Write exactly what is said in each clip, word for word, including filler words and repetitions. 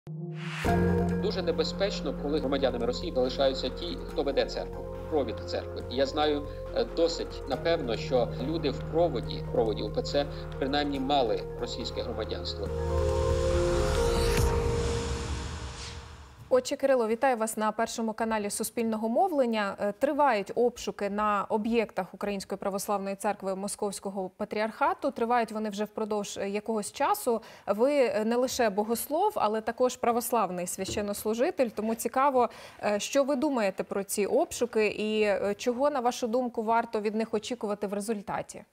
Дуже небезпечно, коли громадянами Росії залишаються ті, хто веде церкву, провід церкви. І я знаю е, досить напевно, що люди в проводі, в проводі УПЦ принаймні мали російське громадянство. Отче Кирило, вітаю вас на першому каналі Суспільного мовлення. Тривають обшуки на об'єктах Української православної церкви Московського патріархату. Тривають вони вже впродовж якогось часу. Ви не лише богослов, але також православний священнослужитель. Тому цікаво, що ви думаєте про ці обшуки і чого, на вашу думку, варто від них очікувати в результаті?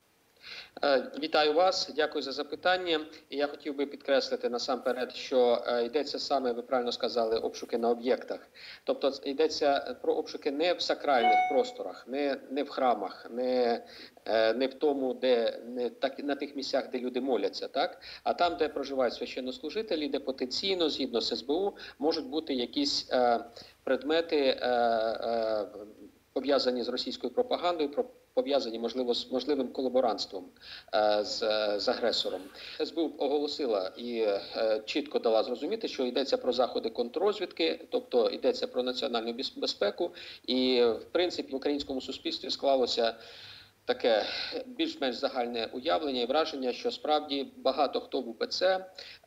Вітаю вас, дякую за запитання. І я хотів би підкреслити насамперед, що йдеться саме, ви правильно сказали, обшуки на об'єктах. Тобто йдеться про обшуки не в сакральних просторах, не, не в храмах, не, не в тому, де, не так, на тих місцях, де люди моляться, так? А там, де проживають священнослужителі, де потенційно, згідно з ес бе у, можуть бути якісь е, предмети, е, е, пов'язані з російською пропагандою, пов'язані, можливо, з можливим колаборантством е, з, з агресором. ес бе у оголосила і е, чітко дала зрозуміти, що йдеться про заходи контррозвідки, тобто йдеться про національну безпеку. І, в принципі, в українському суспільстві склалося таке більш-менш загальне уявлення і враження, що справді багато хто в УПЦ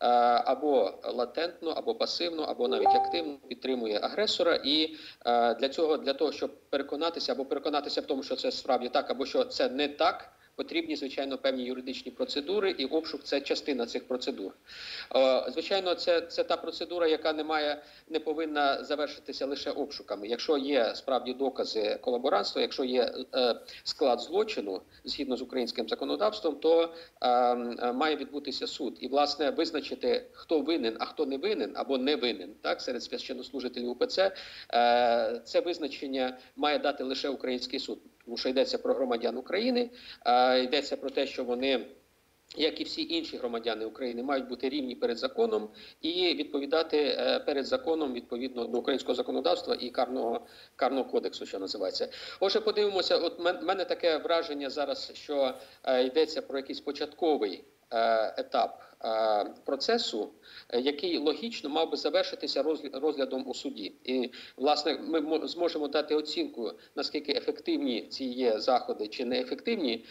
або латентно, або пасивно, або навіть активно підтримує агресора. І для цього, для того, щоб переконатися, або переконатися в тому, що це справді так, або що це не так, потрібні, звичайно, певні юридичні процедури, і обшук – це частина цих процедур. Звичайно, це, це та процедура, яка не має, не повинна завершитися лише обшуками. Якщо є справді докази колаборантства, якщо є е, склад злочину, згідно з українським законодавством, то е, має відбутися суд. І, власне, визначити, хто винен, а хто не винен, або не винен, так, серед священнослужителів УПЦ, е, це визначення має дати лише український суд. Тому що йдеться про громадян України, йдеться про те, що вони, як і всі інші громадяни України, мають бути рівні перед законом і відповідати перед законом відповідно до українського законодавства і карного, карного кодексу, що називається. Отже, подивимося, от в мене таке враження зараз, що йдеться про якийсь початковий етап процесу, який логічно мав би завершитися розглядом у суді. І, власне, ми зможемо дати оцінку, наскільки ефективні ці є заходи чи неефективні,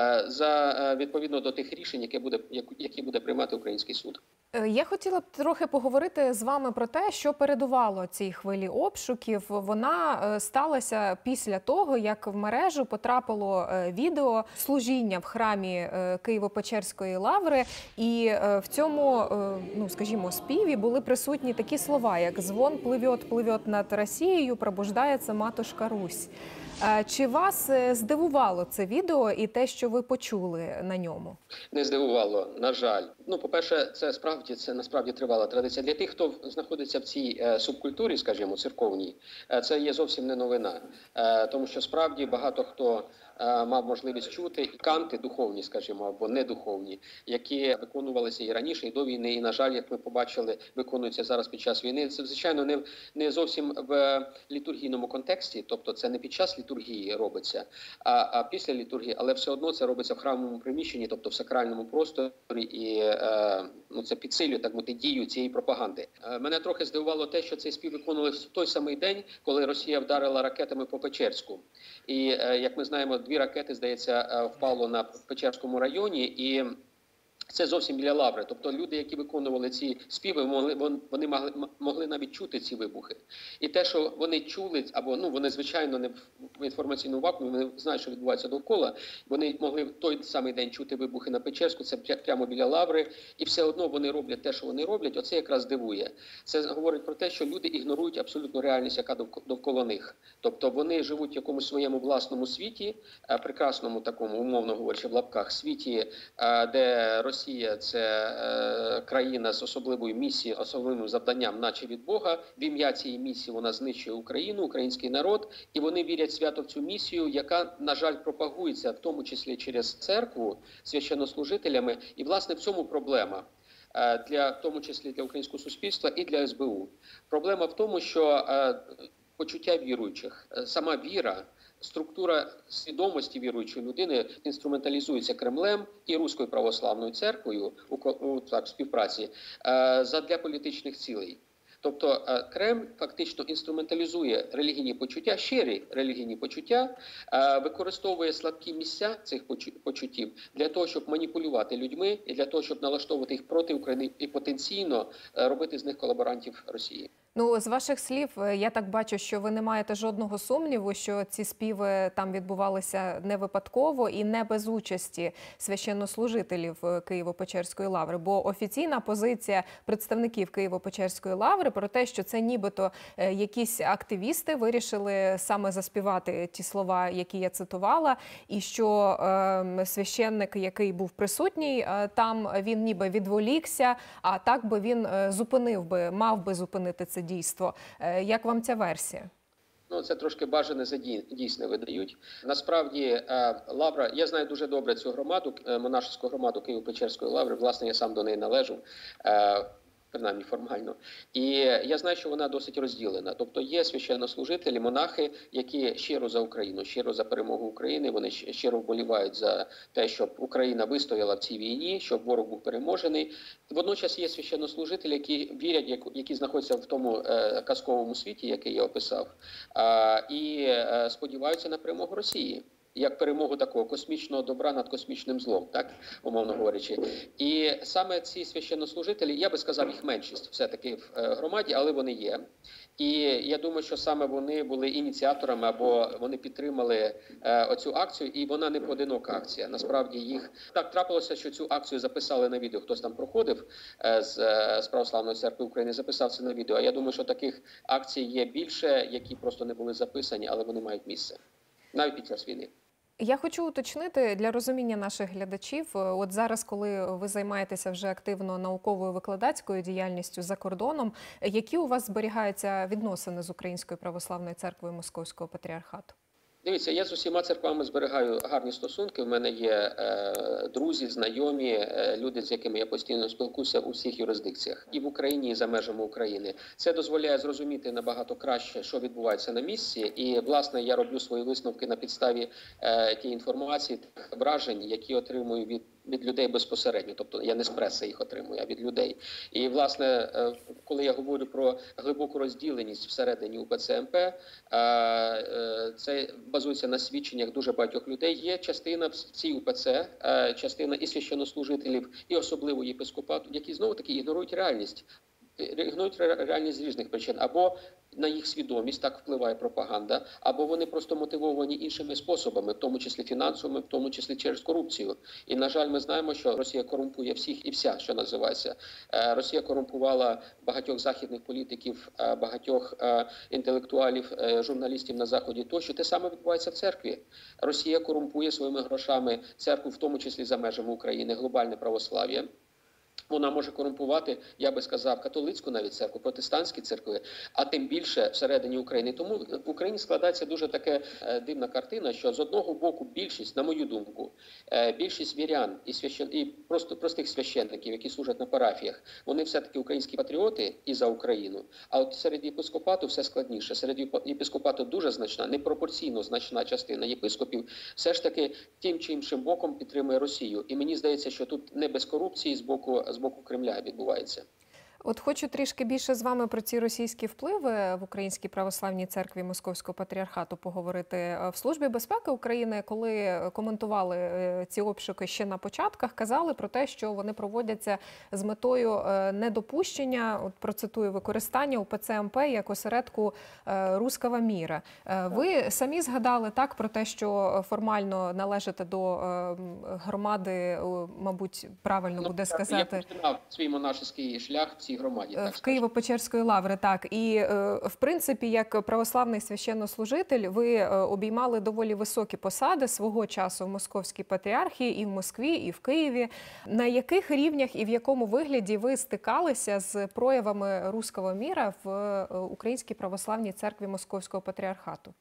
за відповідно до тих рішень, які буде, які буде приймати український суд. Я хотіла б трохи поговорити з вами про те, що передувало цій хвилі обшуків. Вона сталася після того, як в мережу потрапило відео служіння в храмі Києво-Печерської лаври. І в цьому, ну, скажімо, співі були присутні такі слова, як «Звон пливет, пливет над Росією, пробуждається матушка Русь». Чи вас здивувало це відео і те, що ви почули на ньому? Не здивувало, на жаль. Ну, по-перше, це справді, це насправді тривала традиція. Для тих, хто знаходиться в цій е, субкультурі, скажімо, церковній, е, це є зовсім не новина. Е, тому що справді багато хто е, мав можливість чути канти духовні, скажімо, або недуховні, які виконувалися і раніше, і до війни, і, на жаль, як ми побачили, виконуються зараз під час війни. Це, звичайно, не, не зовсім в літургійному контексті, тобто це не під час літургії робиться, а, а після літургії, але все одно це робиться в храмовому приміщенні, тобто в сакральному просторі, і е, ну, це підсилює, так мовити, дію цієї пропаганди. Е, мене трохи здивувало те, що цей спів виконували в той самий день, коли Росія вдарила ракетами по Печерську. І, е, як ми знаємо, дві ракети, здається, впало на Печерському районі, і це зовсім біля лаври. Тобто люди, які виконували ці співи, могли, вони могли, могли навіть чути ці вибухи. І те, що вони чули, або ну вони, звичайно, не в інформаційному вакуумі, вони знають, що відбувається довкола, вони могли в той самий день чути вибухи на Печерську, це прямо біля лаври, і все одно вони роблять те, що вони роблять, оце якраз дивує. Це говорить про те, що люди ігнорують абсолютно реальність, яка довкола них. Тобто вони живуть в якомусь своєму власному світі, прекрасному такому, умовно говорячи, в лапках, світі, де Росія – це е, країна з особливою місією, особливим завданням, наче від Бога. В ім'я цієї місії вона знищує Україну, український народ, і вони вірять свято в цю місію, яка, на жаль, пропагується, в тому числі через церкву, священнослужителями. І, власне, в цьому проблема. Для, в тому числі для українського суспільства і для ес бе у. Проблема в тому, що е, почуття віруючих, сама віра, структура свідомості віруючої людини інструменталізується Кремлем і Руською православною церквою у, у так, співпраці е, задля політичних цілей. Тобто е, Кремль фактично інструменталізує релігійні почуття, щирі релігійні почуття, е, використовує слабкі місця цих почуттів для того, щоб маніпулювати людьми і для того, щоб налаштовувати їх проти України і потенційно е, робити з них колаборантів Росії. Ну, з ваших слів, я так бачу, що ви не маєте жодного сумніву, що ці співи там відбувалися не випадково і не без участі священнослужителів Києво-Печерської лаври. Бо офіційна позиція представників Києво-Печерської лаври про те, що це нібито якісь активісти вирішили саме заспівати ті слова, які я цитувала, і що е, священник, який був присутній е, там, він ніби відволікся, а так би він е, зупинив би, мав би зупинити це дійство. Як вам ця версія? Ну, це трошки бажане за дійсне видають. Насправді, лавра, я знаю дуже добре цю громаду, монашеську громаду Києво-Печерської лаври, власне, я сам до неї належу, принаймні формально. І я знаю, що вона досить розділена. Тобто є священнослужителі, монахи, які щиро за Україну, щиро за перемогу України, вони щиро вболівають за те, щоб Україна вистояла в цій війні, щоб ворог був переможений. Водночас є священнослужителі, які вірять, які знаходяться в тому е, казковому світі, який я описав, е, і е, сподіваються на перемогу Росії. Як перемогу такого космічного добра над космічним злом, так, умовно говорячи. І саме ці священнослужителі, я би сказав, їх меншість все-таки в громаді, але вони є. І я думаю, що саме вони були ініціаторами або вони підтримали е, оцю акцію, і вона не поодинока акція. Насправді їх так трапилося, що цю акцію записали на відео. Хтось там проходив е, з, з Православної церкви України, записав це на відео. А я думаю, що таких акцій є більше, які просто не були записані, але вони мають місце. Навіть під час війни. Я хочу уточнити для розуміння наших глядачів, от зараз, коли ви займаєтеся вже активно науковою викладацькою діяльністю за кордоном, які у вас зберігаються відносини з Українською православною церквою Московського патріархату? Дивіться, я з усіма церквами зберігаю гарні стосунки. У мене є е, друзі, знайомі, е, люди, з якими я постійно спілкуюся у всіх юрисдикціях. І в Україні, і за межами України. Це дозволяє зрозуміти набагато краще, що відбувається на місці. І, власне, я роблю свої висновки на підставі е, тієї інформації, тих вражень, які отримую від від людей безпосередньо, тобто я не з преси їх отримую, а від людей. І, власне, коли я говорю про глибоку розділеність всередині УПЦ МП, це базується на свідченнях дуже багатьох людей. Є частина в цій УПЦ, частина і священнослужителів, і особливо єпископату, які знову-таки ігнорують реальність. Ігнорують реальність з різних причин. Або на їх свідомість так впливає пропаганда, або вони просто мотивовані іншими способами, в тому числі фінансовими, в тому числі через корупцію. І, на жаль, ми знаємо, що Росія корумпує всіх і вся, що називається. Росія корумпувала багатьох західних політиків, багатьох інтелектуалів, журналістів на Заході тощо. Те саме відбувається в церкві. Росія корумпує своїми грошами церкву, в тому числі за межами України, глобальне православ'я. Вона може корумпувати, я би сказав, католицьку навіть церкву, протестантські церкви, а тим більше всередині України. Тому в Україні складається дуже така е, дивна картина, що з одного боку більшість, на мою думку, е, більшість вірян і, священ... і просто простих священників, які служать на парафіях, вони все-таки українські патріоти і за Україну. А от серед єпископату все складніше. Серед єпископату дуже значна, непропорційно значна частина єпископів все ж таки тим чи іншим боком підтримує Росію. І мені здається, що тут не без корупції з боку з боку Кремля відбувається. От хочу трішки більше з вами про ці російські впливи в Українській православній церкві Московського патріархату поговорити. В Службі безпеки України, коли коментували ці обшуки ще на початках, казали про те, що вони проводяться з метою недопущення, от процитую, використання УПЦ МП як осередку «руского міра». Ви самі згадали так про те, що формально належите до громади, мабуть, правильно буде сказати. Я починав свій монашеський шлях в цій громаді. Так, в Києво-Печерської лаври, так. І, в принципі, як православний священнослужитель, ви обіймали доволі високі посади свого часу в Московській патріархії і в Москві, і в Києві. На яких рівнях і в якому вигляді ви стикалися з проявами «руского міра» в Українській православній церкві Московського патріархату?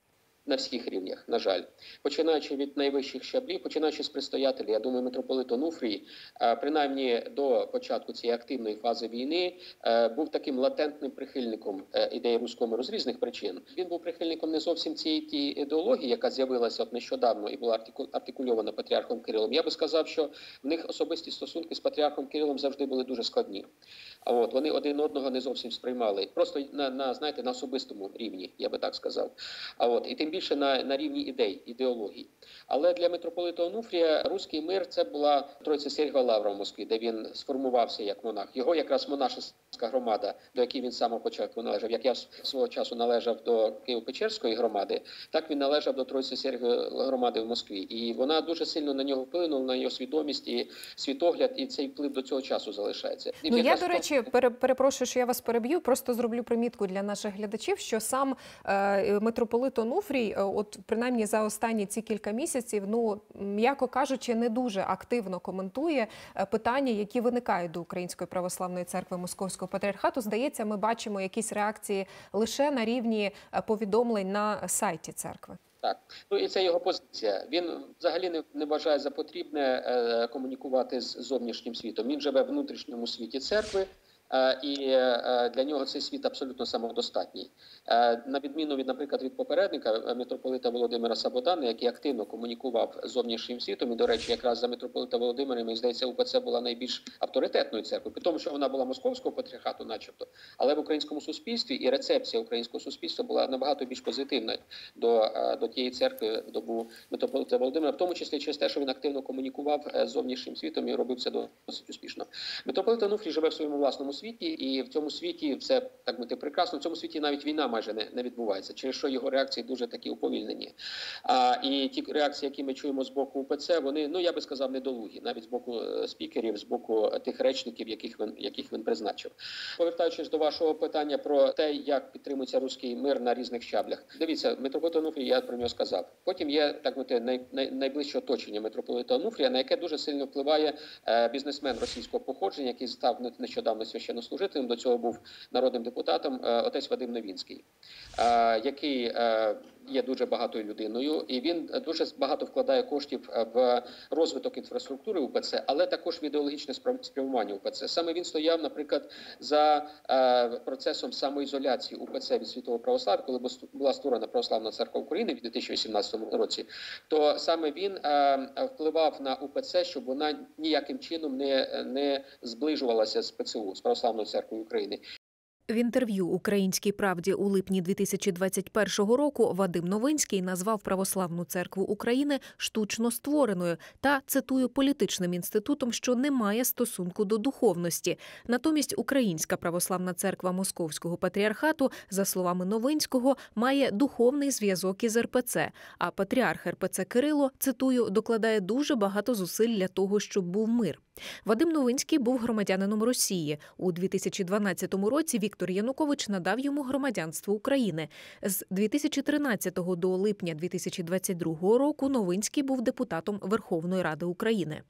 на всіх рівнях, на жаль. Починаючи від найвищих щаблів, починаючи з предстоятелів, я думаю, митрополит Онуфрій, принаймні до початку цієї активної фази війни, був таким латентним прихильником ідеї руського миру з різних причин. Він був прихильником не зовсім цієї тієї ідеології, яка з'явилася от нещодавно і була артикульована патріархом Кирилом. Я би сказав, що в них особисті стосунки з патріархом Кирилом завжди були дуже складні. А от вони один одного не зовсім сприймали, просто на, на знаєте, на особистому рівні, я би так сказав. А от і тим більше на, на рівні ідей, ідеологій. Але для митрополита Онуфрія руський мир це була Тройця Сергія Лавра в Москві, де він сформувався як монах. Його якраз монашеська громада, до якої він з самого початку належав, як я свого часу належав до Києво-Печерської громади, так він належав до Тройці Сергія громади в Москві. І вона дуже сильно на нього вплинула, на його свідомість і світогляд, і цей вплив до цього часу залишається. І ну я, до речі, пере, перепрошую, що я вас переб'ю, просто зроблю примітку для наших глядачів, що сам е, митрополит Онуфрій, е, от принаймні за останні ці кілька місяців, ну, м'яко кажучи, не дуже активно коментує е, питання, які виникають до Української православної церкви Московського патріархату. Здається, ми бачимо якісь реакції лише на рівні е, повідомлень на сайті церкви. Так, ну і це його позиція. Він взагалі не, не вважає за потрібне е, комунікувати з зовнішнім світом. Він живе в внутрішньому світі церкви, е, і е, для нього цей світ абсолютно самодостатній. Е, на відміну від, наприклад, від попередника митрополита Володимира Саботана, який активно комунікував з зовнішнім світом, і, до речі, якраз за митрополита Володимира, мені здається, УПЦ була найбільш авторитетною церквою, при тому, що вона була московського патріархату начебто, але в українському суспільстві і рецепція українського суспільства була набагато більш позитивною до, до тієї церкви в добу митрополита Володимира, в тому числі через те, що він активно комунікував з зовнішнім світом і робив це досить успішно. Митрополит Онуфрій живе в своєму власному світі, і в цьому світі все, так мовити, прекрасно. В цьому світі навіть війна майже не, не відбувається, через що його реакції дуже такі уповільнені. А, і ті реакції, які ми чуємо з боку УПЦ, вони, ну я би сказав, недолугі, навіть з боку спікерів, з боку тих речників, яких він, яких він призначив. Повертаючись до вашого питання про те, як підтримується руський мир на різних щаблях. Дивіться, митрополит Онуфрій, я про нього сказав. Потім є, так мовити, най, най, найближче оточення митрополита Онуфрія, на яке дуже сильно впливає е, бізнесмен російського походження, який став нещодавно священнослужителем, до цього був народним депутатом, е, отець Вадим Новінський, е, який е, є дуже багатою людиною, і він дуже багато вкладає коштів в розвиток інфраструктури УПЦ, але також в ідеологічне спрямування УПЦ. Саме він стояв, наприклад, за е, процесом самоізоляції УПЦ від світового православ'я, коли була створена Православна церква України в дві тисячі вісімнадцятому році, то саме він е, впливав на УПЦ, щоб вона ніяким чином не, не зближувалася з ПЦУ, з Православною церквою України. В інтерв'ю «Українській правді» у липні дві тисячі двадцять першого року Вадим Новинський назвав Православну церкву України штучно створеною та, цитую, політичним інститутом, що не має стосунку до духовності. Натомість Українська православна церква Московського патріархату, за словами Новинського, має духовний зв'язок із РПЦ, а патріарх РПЦ Кирило, цитую, докладає дуже багато зусиль для того, щоб був мир. Вадим Новинський був громадянином Росії. У дві тисячі дванадцятому році Віктор Янукович надав йому громадянство України. З дві тисячі тринадцятого до липня дві тисячі двадцять другого року Новинський був депутатом Верховної Ради України.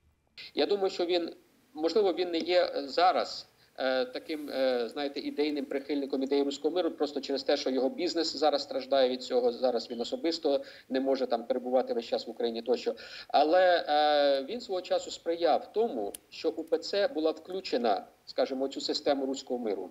Я думаю, що він, можливо, він не є зараз таким, знаєте, ідейним прихильником ідеї руського миру, просто через те, що його бізнес зараз страждає від цього, зараз він особисто не може там перебувати весь час в Україні тощо. Але е, він свого часу сприяв тому, що УПЦ була включена, скажімо, у цю систему руського миру.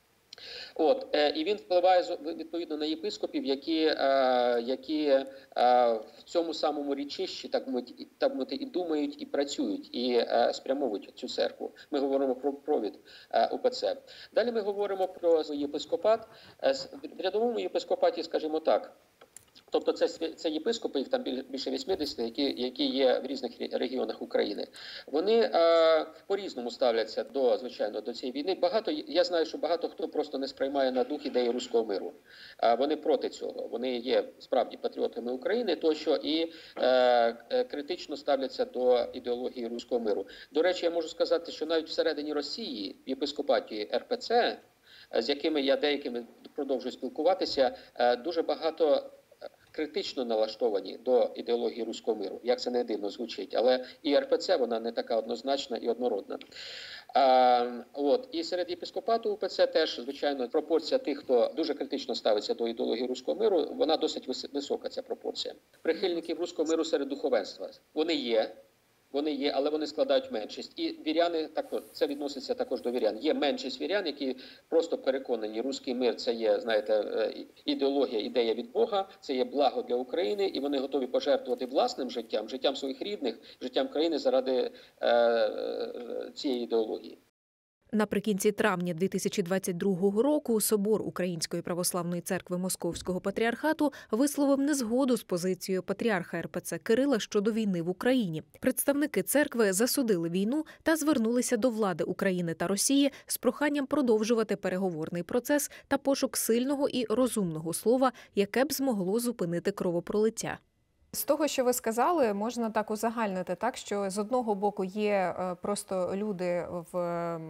От, е, і він впливає відповідно на єпископів, які, е, які е, в цьому самому річищі, так мовити, так мовити, і думають, і працюють, і е, спрямовують цю церкву. Ми говоримо про провід е, УПЦ. Далі ми говоримо про єпископат. Е, в рядовому єпископаті, скажімо так, тобто це, це єпископи, їх там більше вісімдесят, які, які є в різних регіонах України. Вони е, по-різному ставляться до, звичайно, до цієї війни. Багато, я знаю, що багато хто просто не сприймає на дух ідеї руського миру. Е, вони проти цього. Вони є справді патріотами України, тощо і е, критично ставляться до ідеології руського миру. До речі, я можу сказати, що навіть всередині Росії, в єпископаті РПЦ, з якими я деякими продовжую спілкуватися, е, дуже багато критично налаштовані до ідеології руського миру. Як це не дивно звучить, але і ер пе це вона не така однозначна і однородна. А, от і серед єпископату у пе це теж, звичайно, пропорція тих, хто дуже критично ставиться до ідеології руського миру, вона досить висока, ця пропорція. Прихильників руського миру серед духовенства вони є. Вони є, але вони складають меншість. І віряни, також, це відноситься також до вірян. Є меншість вірян, які просто переконані, руський мир – це є, знаєте, ідеологія, ідея від Бога, це є благо для України, і вони готові пожертвувати власним життям, життям своїх рідних, життям країни заради е, цієї ідеології. Наприкінці травня дві тисячі двадцять другого року Собор Української православної церкви Московського патріархату висловив незгоду з позицією патріарха ер пе це Кирила щодо війни в Україні. Представники церкви засудили війну та звернулися до влади України та Росії з проханням продовжувати переговорний процес та пошук сильного і розумного слова, яке б змогло зупинити кровопролиття. З того, що ви сказали, можна так узагальнити, так, що з одного боку є просто люди в,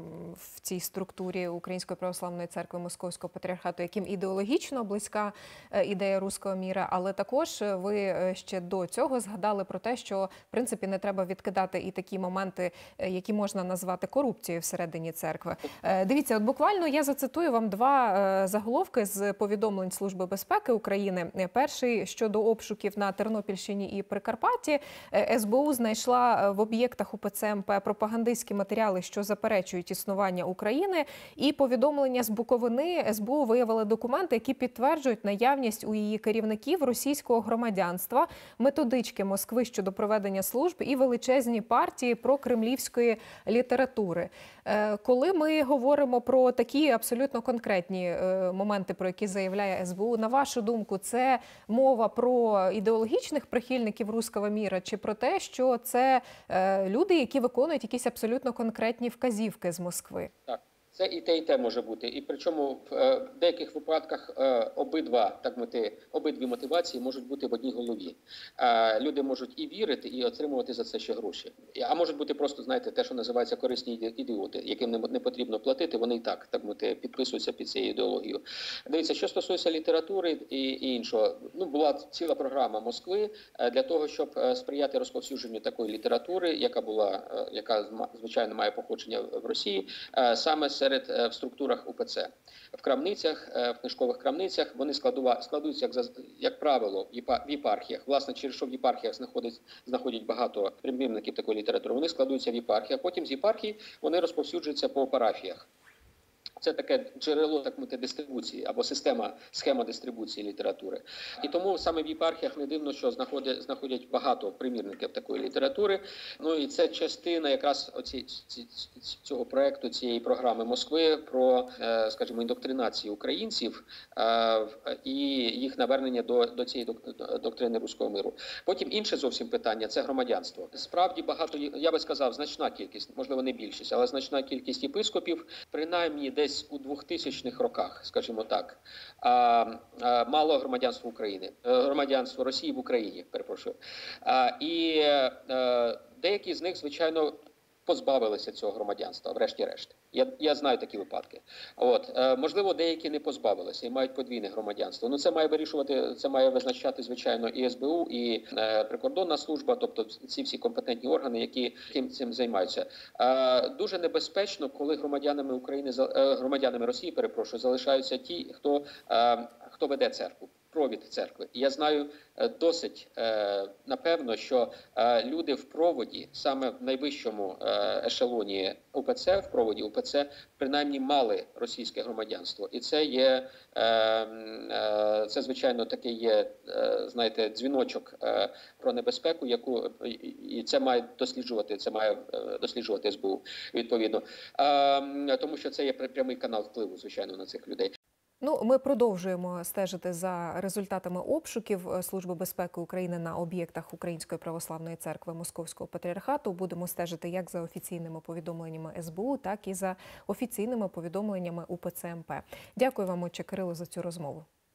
в цій структурі Української православної церкви Московського патріархату, яким ідеологічно близька ідея руського міра, але також ви ще до цього згадали про те, що, в принципі, не треба відкидати і такі моменти, які можна назвати корупцією всередині церкви. Дивіться, от буквально я зацитую вам два заголовки з повідомлень Служби безпеки України. Перший щодо обшуків на Тернопільщині і Прикарпатті. ес бе у знайшла в об'єктах у пе це ем пе пропагандистські матеріали, що заперечують існування України. І повідомлення з Буковини ес бе у виявили документи, які підтверджують наявність у її керівників російського громадянства, методички Москви щодо проведення служб і величезні партії прокремлівської літератури. Коли ми говоримо про такі абсолютно конкретні моменти, про які заявляє ес бе у, на вашу думку, це мова про ідеологічних прихильників руського міра, чи про те, що це е, люди, які виконують якісь абсолютно конкретні вказівки з Москви? Так. Це і те, і те може бути. І причому в е, деяких випадках е, обидва, так мати, обидві мотивації можуть бути в одній голові. Е, люди можуть і вірити, і отримувати за це ще гроші. А можуть бути просто, знаєте, те, що називається корисні ідіоти, яким не, не потрібно платити, вони і так, так мати, підписуються під цією ідеологією. Дивіться, що стосується літератури і, і іншого. Ну, була ціла програма Москви для того, щоб сприяти розповсюдженню такої літератури, яка була, яка, звичайно, має походження в Росії, саме серед в структурах у пе це. В крамницях, в книжкових крамницях вони складуються, як, як правило, в єпархіях. Власне, через що в єпархіях знаходять, знаходять багато примірників такої літератури, вони складуються в єпархіях, потім з єпархій вони розповсюджуються по парафіях. Це таке джерело, так мовити, дистрибуції або система, схема дистрибуції літератури. І тому саме в єпархіях не дивно, що знаходять, знаходять багато примірників такої літератури. Ну і це частина якраз оці, ці, цього проекту, цієї програми Москви про, скажімо, індоктринацію українців і їх навернення до, до цієї доктрини руського миру. Потім інше зовсім питання – це громадянство. Справді багато, я би сказав, значна кількість, можливо не більшість, але значна кількість єпископів, принаймні десь у двохтисячних роках, скажімо так, а, а, мало громадянства України, громадянство Росії в Україні, перепрошую. А, і а, деякі з них, звичайно, позбавилися цього громадянства, врешті-решт. Я, я знаю такі випадки. От, е, можливо, деякі не позбавилися і мають подвійне громадянство. Ну, це має вирішувати, це має визначати, звичайно, і ес бе у, і е, прикордонна служба, тобто ці всі компетентні органи, які цим займаються. Е, дуже небезпечно, коли громадянами України, е, громадянами Росії, перепрошую, залишаються ті, хто, е, хто веде церкву. Провід церкви. І я знаю досить напевно, що люди в проводі, саме в найвищому ешелоні у пе це, в проводі у пе це, принаймні мали російське громадянство. І це є, це, звичайно, такий є, знаєте, дзвіночок про небезпеку, яку і це має досліджувати, це має досліджувати ес бе у, відповідно. Тому що це є прямий канал впливу, звичайно, на цих людей. Ну, ми продовжуємо стежити за результатами обшуків Служби безпеки України на об'єктах Української православної церкви Московського патріархату. Будемо стежити як за офіційними повідомленнями ес бе у, так і за офіційними повідомленнями у пе це ем пе. Дякую вам, отче Кирило, за цю розмову.